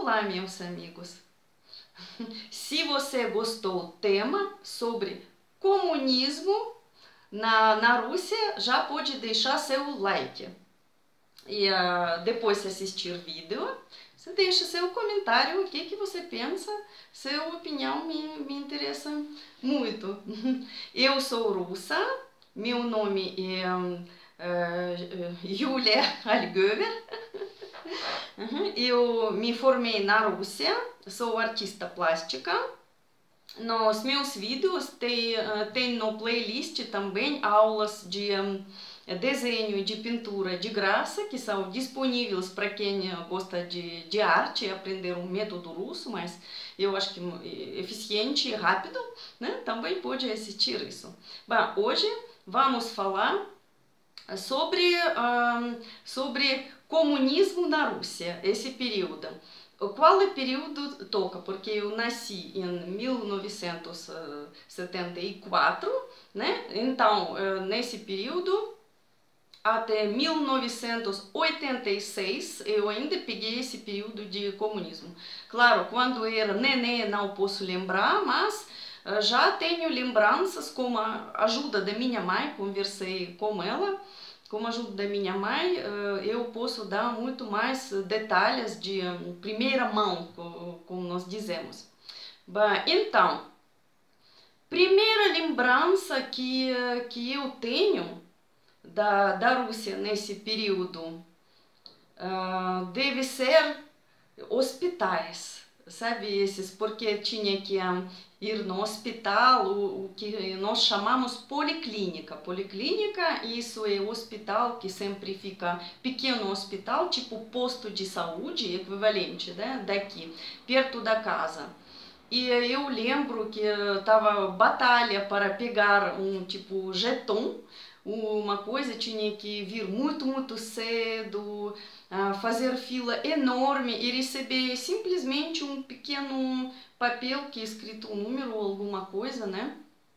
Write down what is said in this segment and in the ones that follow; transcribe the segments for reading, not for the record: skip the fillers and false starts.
Olá, meus amigos! Se você gostou do tema sobre comunismo na Rússia, já pode deixar seu like. E depois de assistir o vídeo, você deixa seu comentário, o que você pensa, sua opinião me interessa muito. Eu sou russa, meu nome é Yulia Algöver. Eu me formei na Rússia, sou artista plástica. Nos meus vídeos tem no playlist também aulas de desenho e de pintura de graça, que são disponíveis para quem gosta de arte e aprender um método russo, mas eu acho que eficiente e rápido, né? Também pode assistir isso. Bom, hoje vamos falar sobre comunismo na Rússia, esse período. Qual é o período toca? Porque eu nasci em 1974, né? Então, nesse período, até 1986, eu ainda peguei esse período de comunismo. Claro, quando era neném não posso lembrar, mas já tenho lembranças com a ajuda da minha mãe, conversei com ela. Com a ajuda da minha mãe, eu posso dar muito mais detalhes de primeira mão, como nós dizemos. Bom, então, primeira lembrança que eu tenho da Rússia nesse período deve ser hospitais, sabe, esses, porque tinha que ir no hospital, o que nós chamamos policlínica. Policlínica, isso é hospital que sempre fica pequeno hospital, tipo posto de saúde, equivalente, né, daqui, perto da casa. E eu lembro que tava batalha para pegar um tipo jeton, uma coisa tinha que vir muito cedo, fazer fila enorme e receber simplesmente um pequeno papel que é escrito um número ou alguma coisa, né?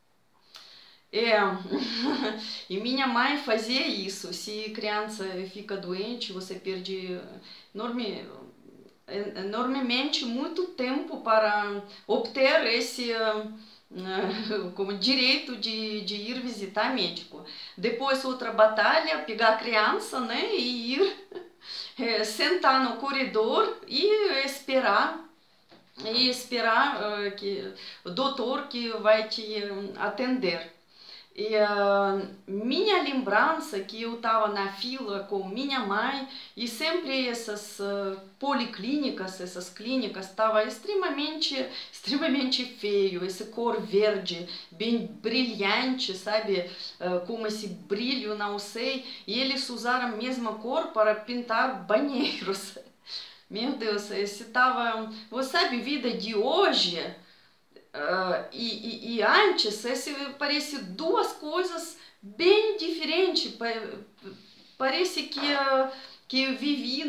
E minha mãe fazia isso. Se criança fica doente, você perde enormemente muito tempo para obter esse como direito de ir visitar médico. Depois outra batalha, pegar a criança, né, e ir sentar no corredor e esperar que o doutor que vai te atender. E minha lembrança que eu estava na fila com minha mãe e sempre essas policlínicas, essas clínicas, estava extremamente feio, essa cor verde, bem brilhante, sabe, como esse brilho, não sei, e eles usaram a mesma cor para pintar banheiros. Meu Deus, esse tava, você sabe, vida de hoje e antes, esse parece duas coisas bem diferentes. Parece que eu vivi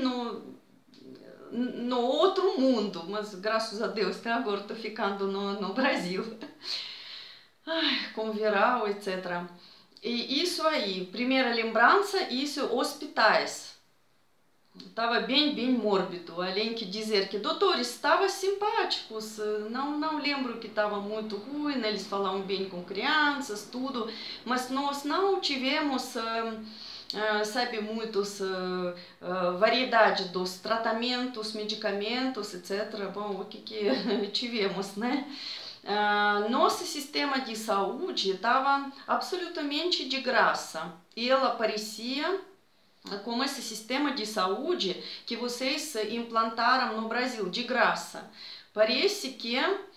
no outro mundo, mas graças a Deus até agora estou ficando no Brasil. Ai, com viral, etc. E isso aí, primeira lembrança, isso, hospitais. Estava bem mórbido, além de dizer que doutores estavam simpáticos, não lembro que estava muito ruim, eles falavam bem com crianças, tudo, mas nós não tivemos, sabe, muitos variedade dos tratamentos, medicamentos, etc. Bom, o que tivemos, né? Nosso sistema de saúde estava absolutamente de graça, ele aparecia como esse sistema de saúde que vocês implantaram no Brasil, de graça. Parece que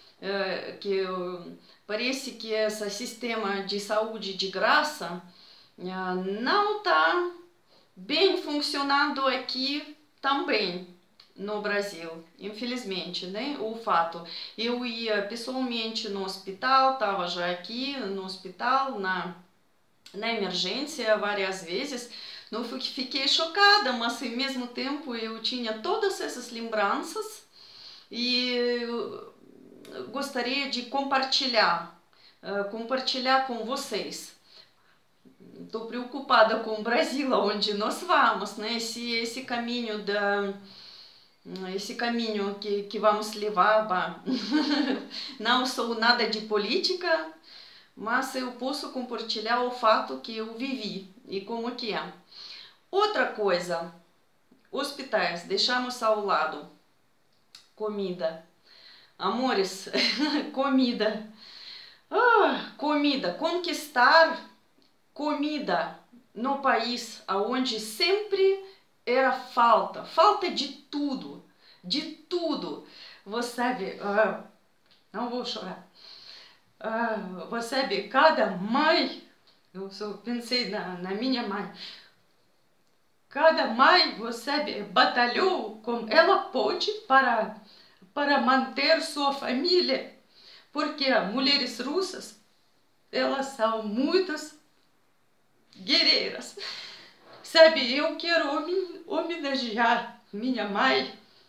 esse sistema de saúde de graça não está bem funcionando aqui também no Brasil, infelizmente, né? O fato, eu ia pessoalmente no hospital, estava já aqui no hospital, na emergência várias vezes. Não fiquei chocada, mas ao mesmo tempo eu tinha todas essas lembranças e eu gostaria de compartilhar com vocês. Estou preocupada com o Brasil, onde nós vamos, né? Esse caminho esse caminho que vamos levar. Bah. Não sou nada de política, mas eu posso compartilhar o fato que eu vivi e como que é. Outra coisa, hospitais, deixamos ao lado. Comida. Amores, comida. Comida. Conquistar comida no país onde sempre era falta de tudo, de tudo. Você sabe, não vou chorar. Você sabe, cada mãe, eu só pensei na minha mãe, cada mãe, você sabe, batalhou como ela pôde para manter sua família, porque mulheres russas, elas são muitas guerreiras. Sabe, eu quero homenagear minha mãe,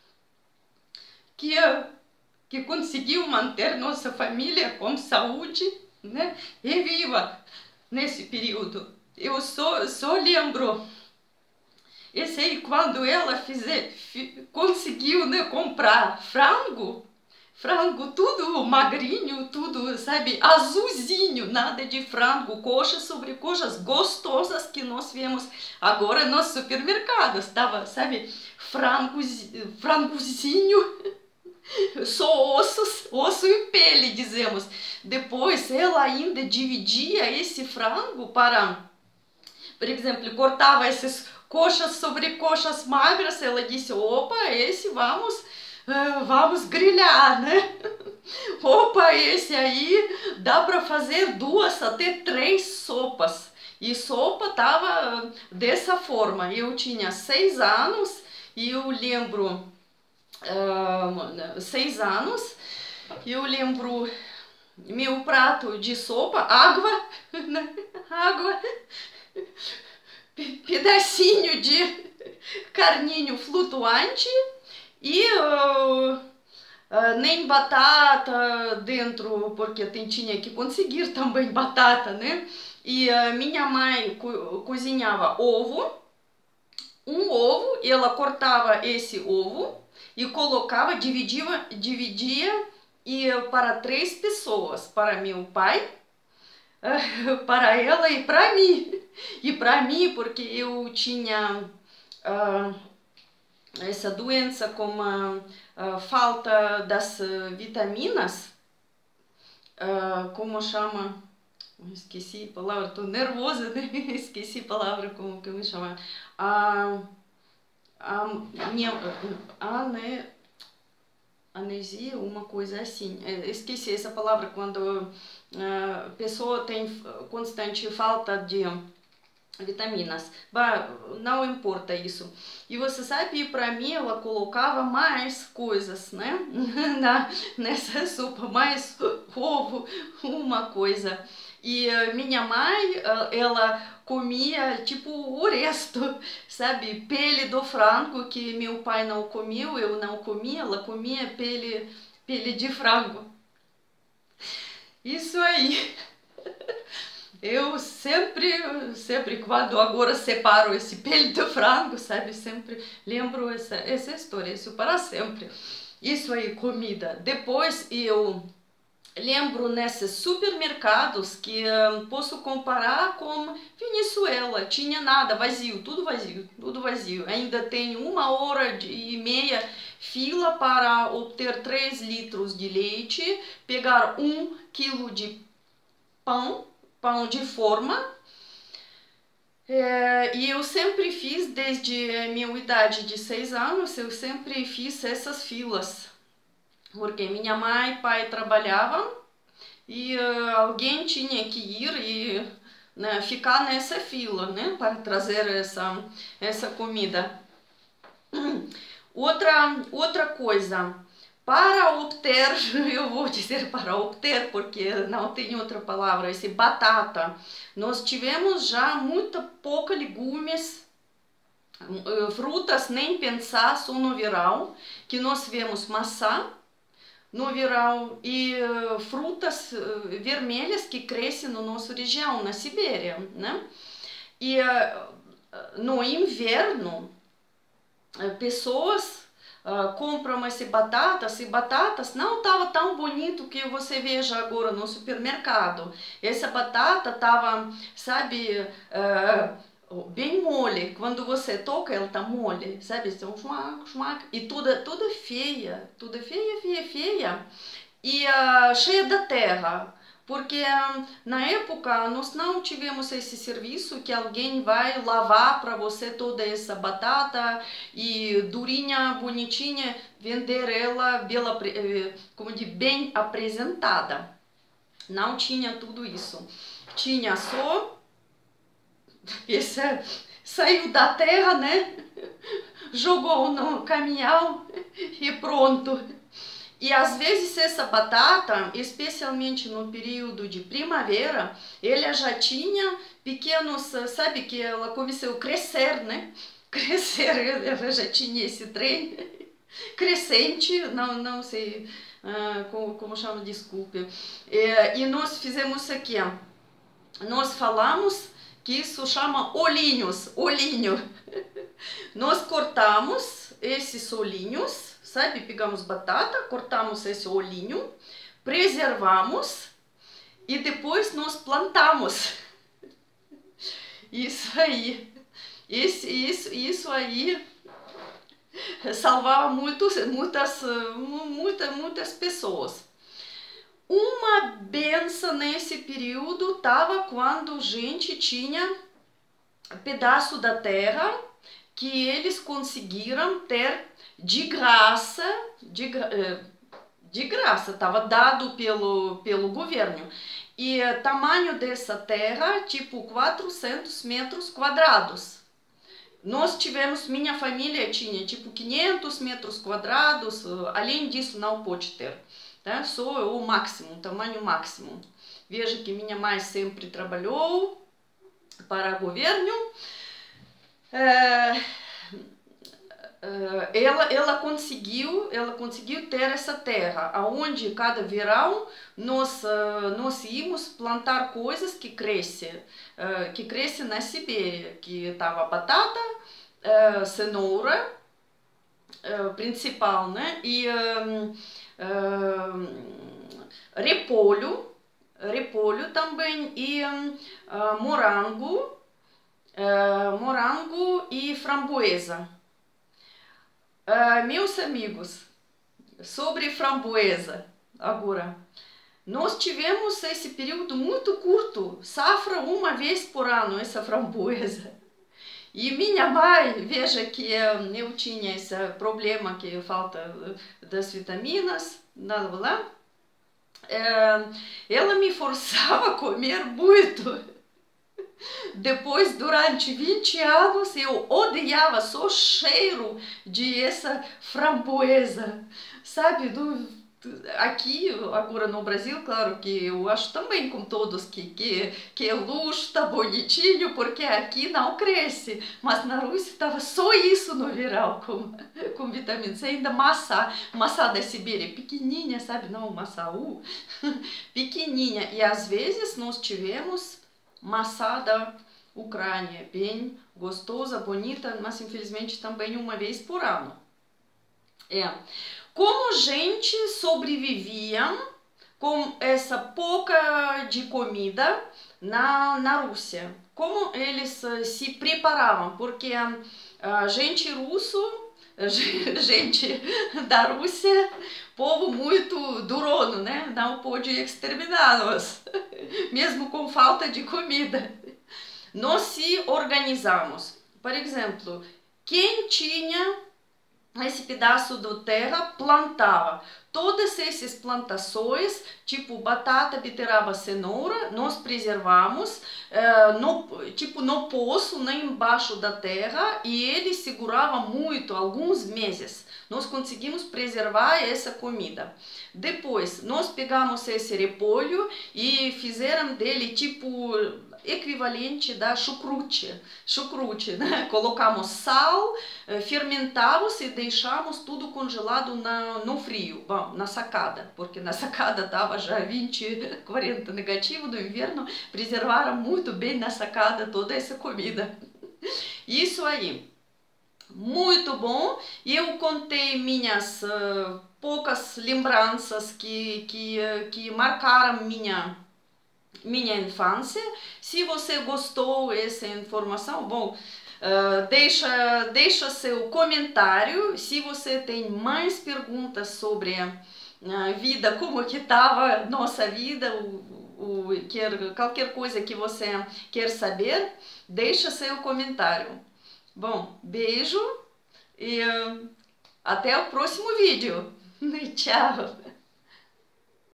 que conseguiu manter nossa família com saúde, né, e viva nesse período. Eu só lembro, esse aí, quando ela conseguiu, né, comprar frango tudo magrinho, tudo, sabe, azulzinho, nada de frango, coxas sobre coxas gostosas que nós vemos agora nos supermercados, estava, sabe, frangozinho, só osso e pele, dizemos. Depois ela ainda dividia esse frango para, por exemplo, cortava essas coxas sobre coxas magras, ela disse, opa, esse vamos grelhar, né? Opa, esse aí dá para fazer 2 até 3 sopas. E sopa tava dessa forma. Eu tinha 6 anos e eu lembro 6 anos. Eu lembro meu prato de sopa, água, né? Água, pedacinho de carninho flutuante e nem batata dentro, porque tinha que conseguir também batata, né? E minha mãe cozinhava um ovo, ela cortava esse ovo e colocava, dividia e para 3 pessoas, para meu pai, para ela e para mim. E para mim, porque eu tinha essa doença com falta das vitaminas, como chama? Esqueci a palavra, estou nervosa, né? Esqueci a palavra, como que me chama? Anesia, uma coisa assim. Esqueci essa palavra quando a pessoa tem constante falta de vitaminas. Bah, não importa isso. E você sabe, para mim ela colocava mais coisas, né? Nessa sopa, mais ovo, uma coisa. E minha mãe, ela comia tipo o resto, sabe? Pele do frango, que meu pai não comia, eu não comia, ela comia pele de frango. Isso aí. Eu sempre quando agora separo esse pele de frango, sabe? Sempre lembro essa história, isso para sempre. Isso aí, comida. Depois eu lembro nesses supermercados que posso comparar com Venezuela. Tinha nada, vazio, tudo vazio, tudo vazio. Ainda tem 1h30 fila para obter 3 litros de leite, pegar 1 quilo de pão de forma, e eu sempre fiz, desde a minha idade de 6 anos, eu sempre fiz essas filas, porque minha mãe e pai trabalhavam e alguém tinha que ir e, né, ficar nessa fila, né, para trazer essa comida. Outra coisa, para obter, eu vou dizer para obter, porque não tem outra palavra, esse batata. Nós tivemos já muito pouca legumes, frutas, nem pensar, só no verão, que nós vemos maçã no verão e frutas vermelhas que crescem na nossa região, na Sibéria, né? E no inverno, pessoas compramos batatas, e batatas não estava tão bonito que você veja agora no supermercado. Essa batata estava, sabe, bem mole. Quando você toca, ela tá mole, sabe? Então, schmack, e toda feia, feia, e cheia da terra. Porque na época nós não tivemos esse serviço que alguém vai lavar para você toda essa batata e durinha, bonitinha, vender ela como de bem apresentada. Não tinha tudo isso. Tinha só esse saiu da terra, né? Jogou no caminhão e pronto. E às vezes essa batata, especialmente no período de primavera, ela já tinha pequenos, sabe que ela começou a crescer, né? Crescer, ela já tinha esse trem crescente, não sei como chama, desculpe. E nós fizemos aqui, nós falamos que isso chama olhinhos, olhinho. Nós cortamos esses olhinhos, sabe? Pegamos batata, cortamos esse olhinho, preservamos e depois nós plantamos. Isso aí. Isso aí salvava muitas pessoas. Uma benção nesse período estava quando a gente tinha pedaço da terra que eles conseguiram ter de graça, estava dado pelo governo. E o tamanho dessa terra, tipo 400 metros quadrados. Nós tivemos, minha família tinha tipo 500 metros quadrados, além disso não pode ter. Tá? Só o máximo, o tamanho máximo. Veja que minha mãe sempre trabalhou para o governo. Ela conseguiu ter essa terra, aonde cada verão nós íamos plantar coisas que crescem na Sibéria, que estava batata, cenoura, principal, né? E repolho também, e morango e framboesa. Meus amigos, sobre framboesa, agora, nós tivemos esse período muito curto, safra uma vez por ano essa framboesa. E minha mãe, veja que eu tinha esse problema que falta das vitaminas, ela me forçava a comer muito. Depois, durante 20 anos, eu odiava só o cheiro de essa framboesa, sabe? Aqui, agora no Brasil, claro que eu acho também com todos que é luxo, tá bonitinho, porque aqui não cresce. Mas na Rússia estava só isso no verão, com vitamina C, ainda maçã da Sibéria, pequenininha, sabe? Não, maçã pequenininha. E às vezes nós tivemos maçã da Ucrânia, bem gostosa, bonita, mas infelizmente também uma vez por ano. Como gente sobrevivia com essa pouca de comida na Rússia? Como eles se preparavam? Porque a gente russo, gente da Rússia, povo muito durona, né? Não pode exterminá-los, mesmo com falta de comida. Nós se organizamos. Por exemplo, quem tinha esse pedaço de terra plantava. Todas essas plantações, tipo batata, beterraba, cenoura, nós preservamos no poço, né, embaixo da terra, e ele segurava muito, alguns meses. Nós conseguimos preservar essa comida. Depois, nós pegamos esse repolho e fizeram dele tipo equivalente da chucrute, né? Colocamos sal, fermentamos e deixamos tudo congelado no frio, bom, na sacada, porque na sacada estava já 20, 40 negativo do inverno, preservaram muito bem na sacada toda essa comida. Isso aí. muito bom. Eu contei minhas poucas lembranças que marcaram minha infância. Se você gostou dessa informação, bom, deixa seu comentário. Se você tem mais perguntas sobre a vida, como que estava nossa vida, qualquer coisa que você quer saber, deixa seu comentário. Bom, beijo e até o próximo vídeo. Tchau!